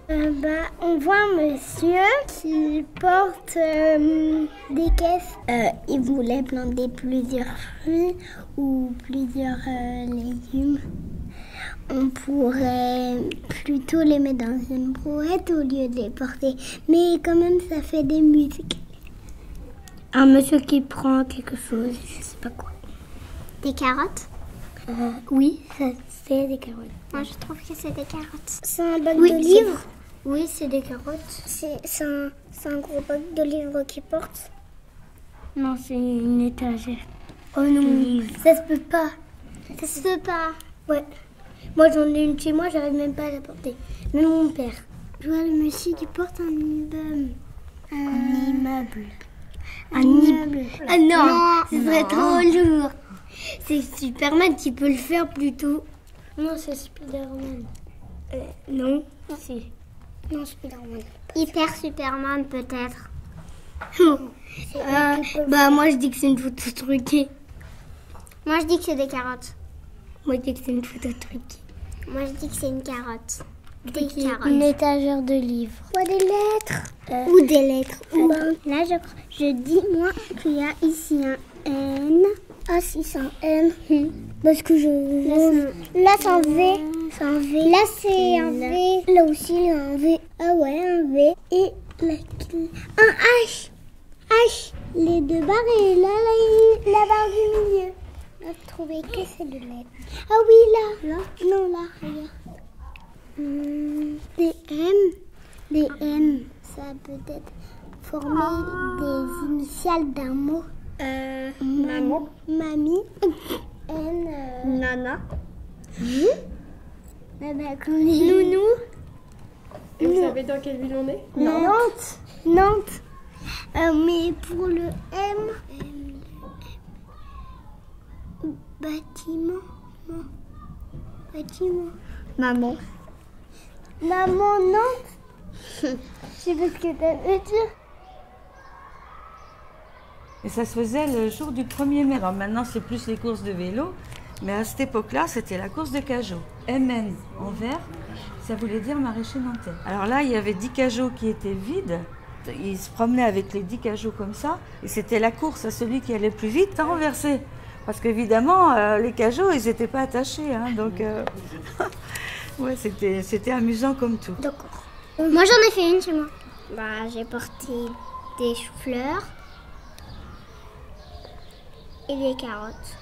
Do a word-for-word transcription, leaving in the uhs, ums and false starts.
Euh, bah, on voit un monsieur qui porte euh, des caisses. Euh, il voulait planter plusieurs fruits ou plusieurs euh, légumes. On pourrait plutôt les mettre dans une brouette au lieu de les porter. Mais quand même, ça fait des musiques. Un monsieur qui prend quelque chose, je sais pas quoi. Des carottes? euh, Oui, ça, c'est des carottes. Moi, je trouve que c'est des carottes. C'est un bac Oui, de livres. Oui, c'est des carottes. C'est un, un gros bac de livres qu'il porte. Non, c'est une étagère. Oh non, ça se peut pas. Ça se peut pas. Ouais. Moi, j'en ai une chez moi, j'arrive même pas à la porter. Même mon père. Je vois le monsieur qui porte un immeuble. Un, un immeuble. Un immeuble. Ah non, non ce serait trop lourd. C'est Superman qui peut le faire plutôt. Non, c'est Spider-Man. Euh, non. Si. Non, Spider-Man. Hyper Superman, peut-être. euh, bah, moi, je dis que c'est une photo truquée. Moi, je dis que c'est des carottes. Moi, je dis que c'est une photo truquée. Moi, je dis que c'est une carotte. Des Qui carottes. Une étagère de livres. Ou des lettres. Euh, Ou des lettres. Ou... Là, je, je dis, moi, qu'il y a ici un N. Ah, si, c'est un N. Parce que je... Là, c'est un V. C'est un V. Là, c'est un V. Là aussi, il y a un V. Ah ouais, un V. Et là, un H. H. Les deux barres et là, la, la barre du milieu. On a trouvé que c'est de lettres. Ah oui, là. Là. Non, là, regarde. Hum, des M. Des M. Ça peut être former des initiales d'un mot. Euh, Maman. Mamie. N. Euh... Nana. Vous. Nounou. Et vous savez dans quelle ville on est? Nantes. Nantes. Euh, mais pour le M. M. Bâtiment. Non. Bâtiment. Maman. Maman, Nantes. Je sais pas ce que t'as veut dire. Et ça se faisait le jour du premier mai. Alors maintenant, c'est plus les courses de vélo. Mais à cette époque-là, c'était la course de cajots. M N en vert, ça voulait dire maraîcher nantais. Alors là, il y avait dix cajots qui étaient vides. Ils se promenaient avec les dix cajots comme ça. Et c'était la course à celui qui allait plus vite à renverser. Parce qu'évidemment, euh, les cajots, ils n'étaient pas attachés. Hein, donc, euh... ouais, c'était, c'était amusant comme tout. D'accord. Moi, j'en ai fait une chez moi. Bah, j'ai porté des choux-fleurs et des carottes.